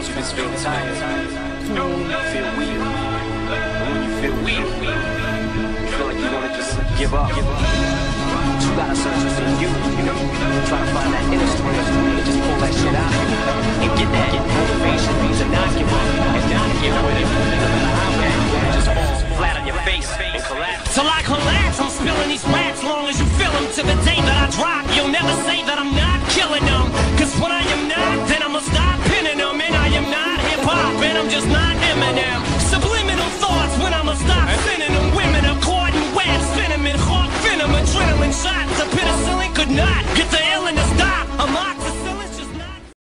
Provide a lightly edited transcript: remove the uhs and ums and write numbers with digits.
Sometimes you just feel tired, you feel weak. And when you feel weak, you feel like you want to just give up. But you gotta search within you, try to find that inner strength and just pull that shit out and get that motivation to not give up and not give with it. No matter how bad you are, just fall flat on your face and collapse. Till I collapse, I'm spilling these raps long as you feel them. To the day that I drop, you'll never say that I'm not killing them. Cause when I am not, then I'ma stop pinning them. And I am not hip-hop, and I'm just not Eminem. Subliminal thoughts when I'ma stop sending them. Women are caught in webs, spinning in hawk venom, adrenaline shots. A penicillin could not get the